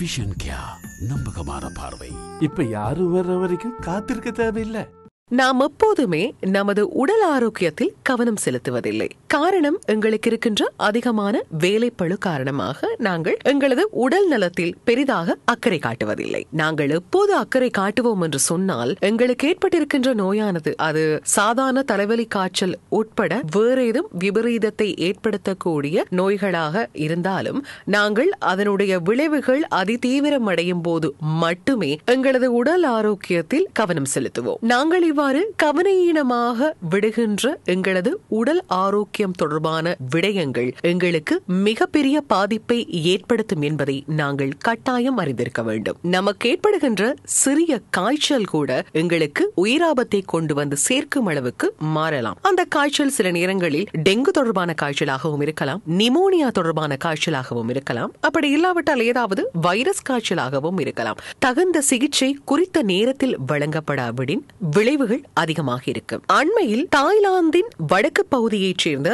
Vision care, நம்பகமான பார்வை. இப்ப யாரும் வர்ற வரைக்கும் காத்திருக்க தேவையில்லை. நாம் எப்போதுமே நமது உடல் ஆரோக்கியத்தில் கவனம் செலுத்துவதில்லை. காரணம், எங்களுக்கு இருக்கின்ற அதிகமான வேலைப்பளு காரணமாக நாங்கள் எங்களது உடல் நலத்தில் பெரிதாக அக்கறை காட்டுவதில்லை. நாங்கள் எப்போது அக்கறை காட்டுவோம் என்று சொன்னால், எங்களுக்கு ஏற்பட்டிருக்கின்ற நோயானது அது சாதாரண தலைவலி காய்ச்சல் உட்பட வேற ஏதும் விபரீதத்தை ஏற்படுத்தக்கூடிய நோய்களாக இருந்தாலும் நாங்கள் அதனுடைய விளைவுகள் அதிதீவிரம் அடையும் போது மட்டுமே எங்களது உடல் ஆரோக்கியத்தில் கவனம் செலுத்துவோம். நாங்கள் இவ்வாறு கவனஈனமாக விடுகின்ற எங்களது உடல் ஆரோக்கியம் தொடர்பான விடயங்கள் எங்களுக்கு மிகப்பெரிய பாதிப்பை ஏற்படுத்தும் என்பதை நாங்கள் கட்டாயம் அறிந்திருக்க வேண்டும். நமக்கு ஏற்படுகின்ற சிறிய காய்ச்சல் கூட எங்களுக்கு உயிராபத்தை கொண்டு வந்து சேர்க்கும் அளவுக்கு மாறலாம். அந்த காய்ச்சல் சில நேரங்களில் டெங்கு தொடர்பான காய்ச்சலாகவும் இருக்கலாம், நிமோனியா தொடர்பான காய்ச்சலாகவும் இருக்கலாம், அப்படி இல்லாவிட்டால் ஏதாவது வைரஸ் காய்ச்சலாகவும் இருக்கலாம். தகுந்த சிகிச்சை குறித்த நேரத்தில் வழங்கப்படாவிடின் விளைவுகள் அதிகமாக இருக்கும். அண்மையில் தாய்லாந்தின் வடக்கு பகுதியைச் சேர்ந்த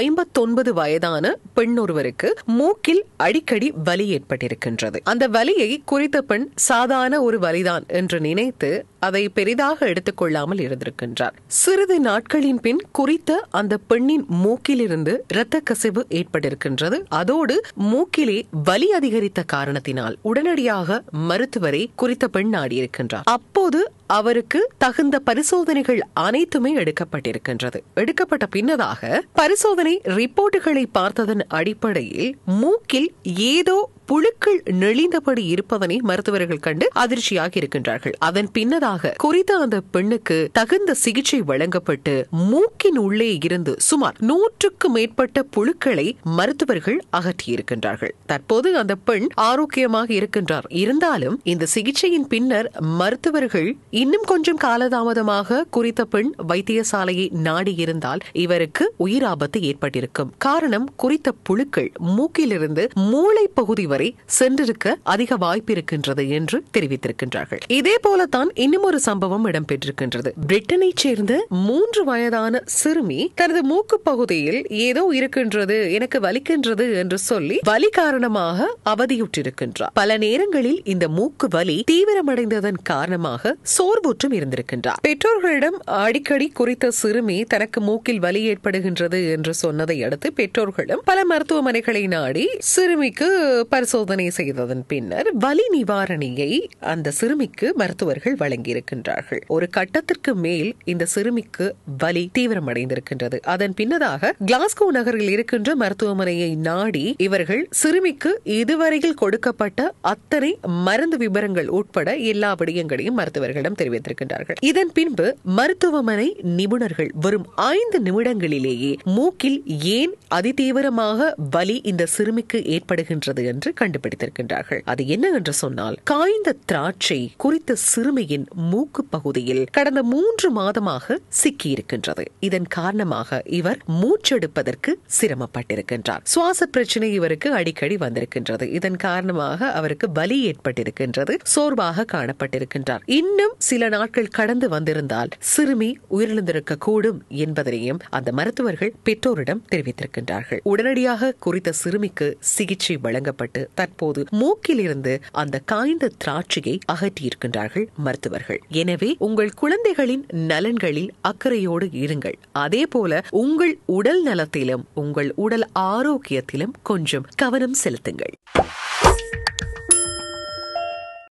59 வயதான பெண் ஒருவருக்கு மூக்கில் அடிக்கடி வலி ஏற்பட்டிருக்கின்றது. அந்த வலியை குறித்த பெண் சாதாரண ஒரு வலிதான் என்று நினைத்து அதை பெரிதாக எடுத்துக் கொள்ளாமல் இருந்திருக்கின்றார். சிறிது நாட்களின் பின் குறித்த அந்த பெண்ணின் மூக்கிலிருந்து இரத்த கசிவு ஏற்பட்டிருக்கின்றது. அதோடு மூக்கிலே வலி அதிகரித்த காரணத்தினால் உடனடியாக மருத்துவரை குறித்த பெண் நாடியிருக்கின்றார். அப்போது அவருக்கு தகுந்த பரிசோதனைகள் அனைத்துமே எடுக்கப்பட்டிருக்கின்றது. எடுக்கப்பட்ட பின்னதாக பரிசோதனை ரிப்போர்ட்டுகளை பார்த்ததன் அடிப்படையில் மூக்கில் ஏதோ புழுக்கள் நெளிந்தபடி இருப்பதனை மருத்துவர்கள் கண்டு அதிர்ச்சியாக இருக்கின்றார்கள். அதன் பின்னதாக குறித்த அந்த பெண்ணுக்கு தகுந்த சிகிச்சை வழங்கப்பட்டு மூக்கின் உள்ளே இருந்து சுமார் 100க்கு மேற்பட்ட புழுக்களை மருத்துவர்கள் அகற்றியிருக்கின்றார்கள். தற்போது அந்த பெண் ஆரோக்கியமாக இருக்கின்றார். இருந்தாலும் இந்த சிகிச்சையின் பின்னர் மருத்துவர்கள் இன்னும் கொஞ்சம் காலதாமதமாக குறித்த பெண் வைத்தியசாலையை நாடியிருந்தால் இவருக்கு உயிராபத்து ஏற்பட்டிருக்கும். காரணம், குறித்த புழுக்கள் மூக்கிலிருந்து மூளை பகுதி வரை சென்றிருக்க அதிக வாய்ப்பு இருக்கின்றது என்று தெரிவித்திருக்கின்றார்கள். இதே போலத்தான் இன்னும் ஒரு சம்பவம் இடம்பெற்றிருக்கின்றது. பிரிட்டனை சேர்ந்த 3 வயதான சிறுமி தனது மூக்கு பகுதியில் ஏதோ இருக்கின்றது, எனக்கு வலிக்கின்றது என்று சொல்லி வலி காரணமாக அவதியுற்றிருக்கின்றார். பல நேரங்களில் இந்த மூக்கு வலி தீவிரமடைந்ததன் காரணமாக சோர்வுற்றும் இருந்திருக்கின்றார். பெற்றோர்களிடம் அடிக்கடி குறித்த சிறுமி தனக்கு மூக்கில் வலி ஏற்படுகின்றது என்று சொன்னதை அடுத்து பெற்றோர்களும் பல மருத்துவமனைகளை நாடி சிறுமிக்கு பரிசோதனை செய்ததன் பின்னர் வலி நிவாரணியை அந்த சிறுமிக்கு மருத்துவர்கள் வழங்கியிருக்கின்றார்கள். ஒரு கட்டத்திற்கு மேல் இந்த சிறுமிக்கு வலி தீவிரமடைந்திருக்கின்றது. அதன் பின்னதாக கிளாஸ்கோ நகரில் இருக்கின்ற மருத்துவமனையை நாடி இவர்கள் சிறுமிக்கு இதுவரையில் கொடுக்கப்பட்ட அத்தனை மருந்து விவரங்கள் உட்பட எல்லா விடயங்களையும் மருத்துவர்களிடம் தெரிவித்திருக்கின்றார்கள். இதன் பின்பு மருத்துவமனை நிபுணர்கள் வெறும் 5 நிமிடங்களிலேயே மூக்கில் ஏன் அதிதீவிரமாக வலி இந்த சிறுமிக்கு ஏற்படுகின்றது என்று கண்டுபிடித்திருக்கின்றார்கள். அது என்ன என்று சொன்னால், காய்ந்த திராட்சை குறித்த சிறுமியின் மூக்கு பகுதியில் கடந்த 3 மாதமாக சிக்கியிருக்கின்றது. இதன் காரணமாக இவர் மூச்செடுப்பதற்கு சிரமப்பட்டிருக்கின்றார். சுவாச பிரச்சனை இவருக்கு அடிக்கடி வந்திருக்கின்றது. இதன் காரணமாக அவருக்கு வலி ஏற்பட்டிருக்கின்றது. சோர்வாக காணப்பட்டிருக்கின்றார். இன்னும் சில நாட்கள் கடந்து வந்திருந்தால் சிறுமி உயிரிழந்திருக்க கூடும் என்பதனையும் அந்த மருத்துவர்கள் பெற்றோரிடம் தெரிவித்திருக்கின்றார்கள். உடனடியாக குறித்த சிறுமிக்கு சிகிச்சை வழங்கப்பட்டு தற்போது மூக்கில் இருந்து அந்த காய்ந்த திராட்சையை அகற்றியிருக்கின்றார்கள் மருத்துவர்கள். எனவே உங்கள் குழந்தைகளின் நலன்களில் அக்கறையோடு இருங்கள். அதே போல உங்கள் உடல் நலத்திலும் உங்கள் உடல் ஆரோக்கியத்திலும் கொஞ்சம் கவனம் செலுத்துங்கள்.